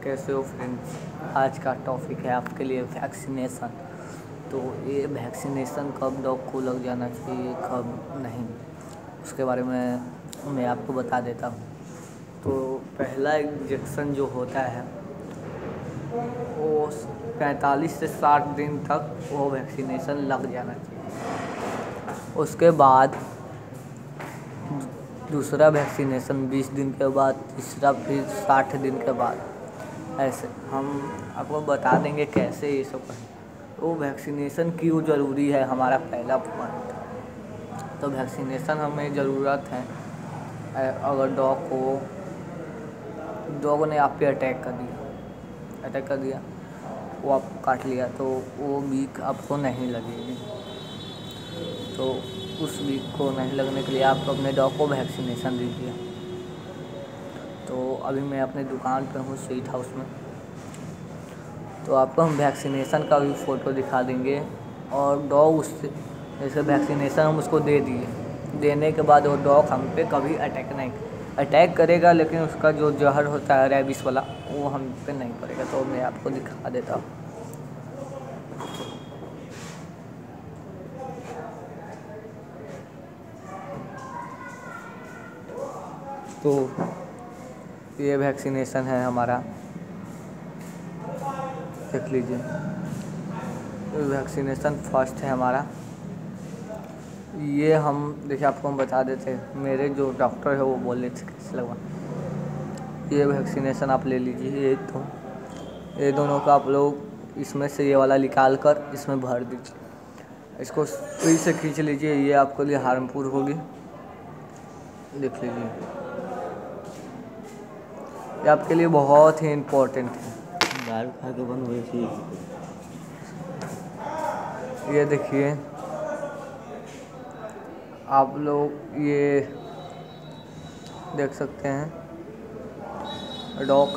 कैसे हो फ्रेंड्स। आज का टॉपिक है आपके लिए वैक्सीनेशन। तो ये वैक्सीनेशन कब डॉग को लग जाना चाहिए कब नहीं, उसके बारे में मैं आपको बता देता हूँ। तो पहला इंजेक्शन जो होता है वो 45 से 60 दिन तक वो वैक्सीनेशन लग जाना चाहिए। उसके बाद दूसरा वैक्सीनेशन 20 दिन के बाद, तीसरा फिर 60 दिन के बाद। ऐसे हम आपको बता देंगे कैसे ये सब करें। तो वैक्सीनेशन क्यों ज़रूरी है, हमारा पहला पॉइंट। तो वैक्सीनेशन हमें ज़रूरत है अगर डॉग ने आप पे अटैक कर दिया, वो आपको काट लिया, तो वो वीक आपको नहीं लगेगी। तो उस वीक को नहीं लगने के लिए आप अपने डॉग को वैक्सीनेशन दीजिए। तो अभी मैं अपने दुकान पे हूँ स्वीट हाउस में, तो आपको हम वैक्सीनेशन का भी फ़ोटो दिखा देंगे। और डॉग उससे जैसे वैक्सीनेशन हम उसको दे दिए, देने के बाद वो डॉग हम पे कभी अटैक करेगा, लेकिन उसका जो जहर होता है रेबीज वाला वो हम पे नहीं पड़ेगा। तो मैं आपको दिखा देता हूँ। तो ये वैक्सीनेशन है हमारा, देख लीजिए। वैक्सीनेशन फर्स्ट है हमारा। ये हम देखिए आपको हम बता देते हैं, मेरे जो डॉक्टर है वो बोले थे कैसे लगवा। ये वैक्सीनेशन आप ले लीजिए। ये दोनों का आप लोग इसमें से ये वाला निकाल कर इसमें भर दीजिए। इसको सुई से खींच लीजिए, ये आपके लिए हार्मफुल होगी। देख लीजिए, ये आपके लिए बहुत ही इम्पोर्टेंट है। दारू खा के बंद हुई थी। ये देखिए आप लोग, ये देख सकते हैं डॉग का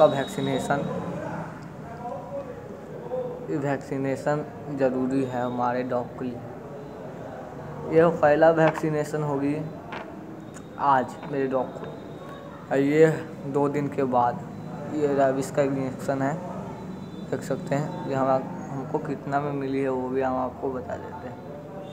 वैक्सीनेशन ज़रूरी है हमारे डॉग के लिए। ये पहला वैक्सीनेशन होगी आज मेरे डॉग को, और ये 2 दिन के बाद ये रेबीज का इंजेक्शन है। देख सकते हैं ये हमको कितना में मिली है वो भी हम आपको बता देते हैं।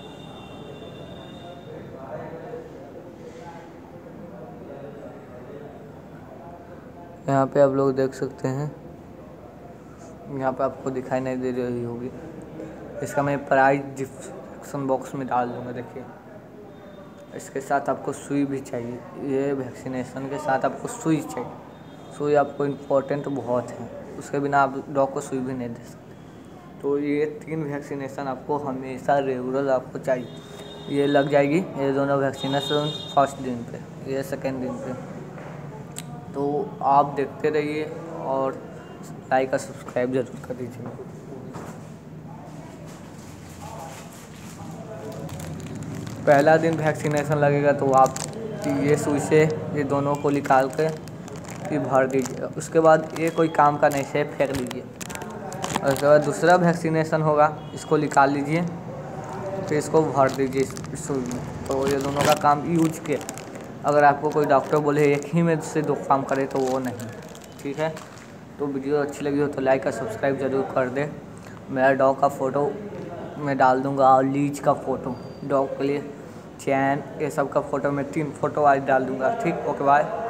यहाँ पे आप लोग देख सकते हैं, यहाँ पे आपको दिखाई नहीं दे रही होगी। इसका मैं प्राइस डिस्क्रिप्शन बॉक्स में डाल दूँगा। देखिए, इसके साथ आपको सुई भी चाहिए। ये वैक्सीनेशन के साथ आपको सुई चाहिए। सुई आपको इम्पोर्टेंट बहुत है, उसके बिना आप डॉग को सुई भी नहीं दे सकते। तो ये 3 वैक्सीनेशन आपको हमेशा रेगुलर आपको चाहिए। ये लग जाएगी, ये दोनों वैक्सीनेशन फर्स्ट दिन पे, ये सेकेंड दिन पे। तो आप देखते रहिए और लाइक और सब्सक्राइब ज़रूर कर दीजिए। पहला दिन वैक्सीनेशन लगेगा तो आप ये सुई से ये दोनों को निकाल के फिर भर दीजिए। उसके बाद ये कोई काम का नहीं से फेंक दीजिए। और उसके बाद दूसरा वैक्सीनेशन होगा, इसको निकाल लीजिए, फिर इसको भर दीजिए इस सुई में। तो ये दोनों का काम यूज के, अगर आपको कोई डॉक्टर बोले एक ही में से 2 काम करे तो वो नहीं, ठीक है। तो वीडियो अच्छी लगी हो तो लाइक और सब्सक्राइब ज़रूर कर दें। मेरा डॉग का फ़ोटो मैं डाल दूँगा और लीच का फ़ोटो, डॉग के लिए चैन, ये सब का फ़ोटो मैं 3 फ़ोटो आज डाल दूँगा। ठीक, ओके बाय।